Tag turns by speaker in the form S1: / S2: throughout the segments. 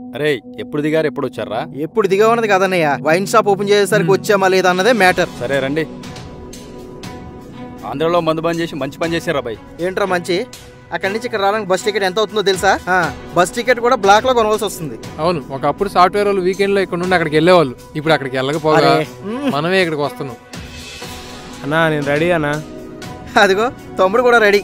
S1: అరే ఎప్పుడు దిగారు ఎప్పుడు వచ్చారా?
S2: ఎప్పుడు దిగా ఉన్నది కదన్నయ్య, వైన్ షాప్ ఓపెన్ చేసేసరికి వచ్చామా లేదా అన్నదే మ్యాటర్.
S1: సరే రండి. ఆంధ్రలో మందు బంద్ చేసి మంచి పని చేశారా బాయ్?
S2: ఏంట్రా మంచి? అక్కడి నుంచి ఇక్కడ రావడానికి బస్ టికెట్ ఎంత అవుతుందో తెలుసా? బస్ టికెట్ కూడా బ్లాక్ లో కొనవలసి వస్తుంది.
S3: అవును, ఒకప్పుడు సాఫ్ట్వేర్ వాళ్ళు వీకెండ్ లో ఇక్కడ నుండి అక్కడికి వెళ్ళేవాళ్ళు, ఇప్పుడు అక్కడికి వెళ్ళకపోగా మనమే ఇక్కడికి వస్తున్నాం.
S4: అన్నా నేను రెడీ అన్నా.
S2: అదిగో తమ్ముడు కూడా రెడీ.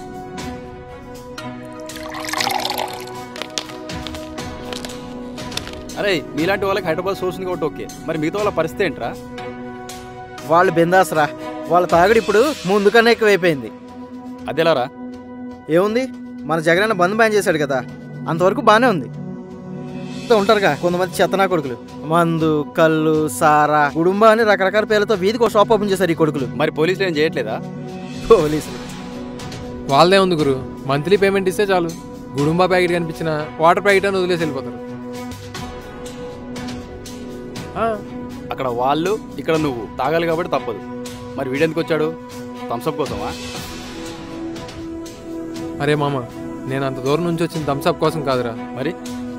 S1: అరే మీలాంటి వాళ్ళకి హైదరాబాద్ సోర్సింగ్ ఒకటి ఓకే, మరి మిగతా వాళ్ళ పరిస్థితి ఏంట్రా?
S2: వాళ్ళు బిందాసరా, వాళ్ళ తాగుడు ఇప్పుడు ముందు కన్నా ఎక్కువైపోయింది.
S1: అదేలారా?
S2: ఏముంది, మన జగన్ అన్న బంద్ బ్యాన్ చేశాడు కదా, అంతవరకు బాగానే ఉంది. ఉంటారుగా కొంతమంది చెత్తనా కొడుకులు, మందు కళ్ళు సారా కుటుంబ అని రకరకాల పేర్లతో వీధికి ఒక షాప్ ఓపెన్ చేశారు ఈ కొడుకులు.
S1: మరి పోలీసులు ఏం చేయట్లేదా?
S2: పోలీసులు
S3: వాళ్ళదే ఉంది గురు, మంత్లీ పేమెంట్ ఇస్తే చాలు, గుడుంబా ప్యాకెట్ కనిపించిన వాటర్ ప్యాకెట్ అని వదిలేసి వెళ్ళిపోతారు.
S1: అక్కడ వాళ్ళు ఇక్కడ నువ్వు తాగాలి కాబట్టి తప్పదు. మరి వీడెందుకు వచ్చాడు? థమ్స్అప్ కోసమా?
S3: అరే మామ, నేను అంత దూరం నుంచి వచ్చిన థమ్స్అప్ కోసం కాదురా,
S1: మరి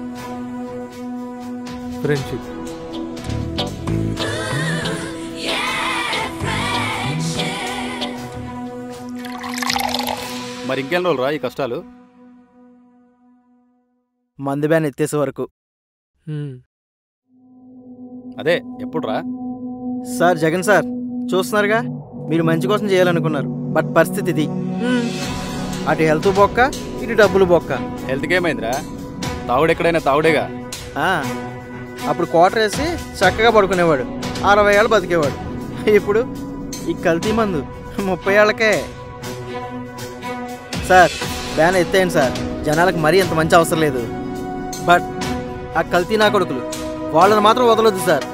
S3: ఫ్రెండ్షిప్.
S1: మరి ఇంకేం రోజులు రా ఈ కష్టాలు?
S2: మందు బ్యాన్ ఎత్తేసే వరకు.
S1: అదే ఎప్పుడు రా?
S2: సార్ జగన్ సార్, చూస్తున్నారుగా, మీరు మంచి కోసం చేయాలనుకున్నారు, బట్ పరిస్థితి ఇది. అటు హెల్త్ బొక్క, ఇటు డబ్బులు బొక్క.
S1: హెల్త్కి ఏమైందిరా? తాగుడు ఎక్కడైనా తాగుడేగా.
S2: అప్పుడు క్వార్టర్ వేసి చక్కగా పడుకునేవాడు, 60 ఏళ్ళు బతికేవాడు. ఇప్పుడు ఈ కల్తీ మందు 30 ఏళ్ళకే. సార్ బ్యాన్ ఎత్తేయండి సార్, జనాలకు మరీ ఎంత మంచి అవసరం లేదు. బట్ ఆ కల్తీ నా కొడుకులు, వాళ్ళని మాత్రం వదలొద్దు సార్.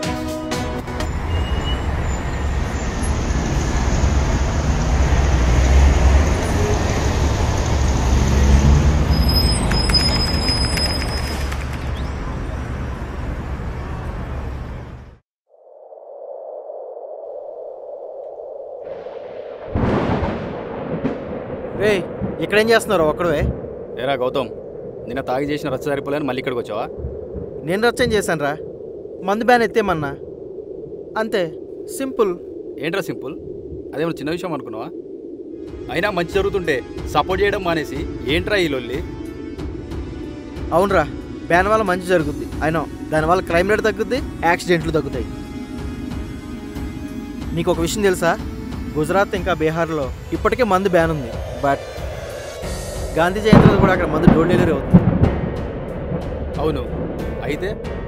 S2: రే ఇక్కడేం చేస్తున్నారు ఒక్కడే?
S1: ఏరా గౌతమ్, నిన్న తాగి చేసిన రచ్చ సరిపోలేని మళ్ళీ ఇక్కడికి వచ్చావా?
S2: నేను రచ్చం చేశాను రా, మందు బ్యాన్ ఎత్తేమన్నా అంతే, సింపుల్.
S1: ఏంట్రా సింపుల్? అదేమో చిన్న విషయం అనుకున్నావా? అయినా మంచి జరుగుతుంటే సపోర్ట్ చేయడం మానేసి ఏంట్రా ఈ లొల్లి?
S2: అవునరా, బ్యాన్ వల్ల మంచి జరుగుద్ది అయినా, దానివల్ల క్రైమ్ రేట్ తగ్గుద్ది, యాక్సిడెంట్లు తగ్గుతాయి. నీకు ఒక విషయం తెలుసా, గుజరాత్ ఇంకా బీహార్లో ఇప్పటికే మందు బ్యాన్ ఉంది, బట్ గాంధీ జయంతి రోజు కూడా అక్కడ మందు డోర్ డెలివరీ అవుతుంది.
S1: అవును, అయితే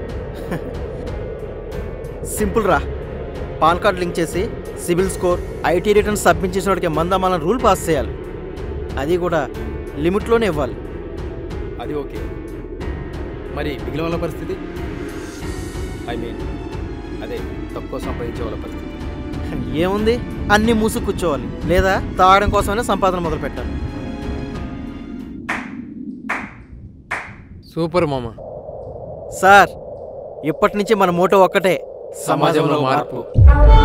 S2: సింపుల్ రా, పాన్ కార్డ్ లింక్ చేసి CIBIL score, IT returns submit చేసిన వాడికి మందు అమ్మాలని రూల్ పాస్ చేయాలి, అది కూడా లిమిట్లోనే ఇవ్వాలి.
S1: అది ఓకే, మరి మిగిలిన వాళ్ళ పరిస్థితి? ఐ మీన్ అదే తక్కువ సంపాదించే వాళ్ళ పరిస్థితి?
S2: ఏముంది, అన్ని మూసు కూర్చోవాలి, లేదా తాగడం కోసమైనా సంపాదన మొదలు పెట్టాలి.
S3: సూపర్ మామ.
S2: సార్ ఇప్పటి నుంచి మన మోటో ఒక్కటే,
S3: సమాజంలో మార్పు.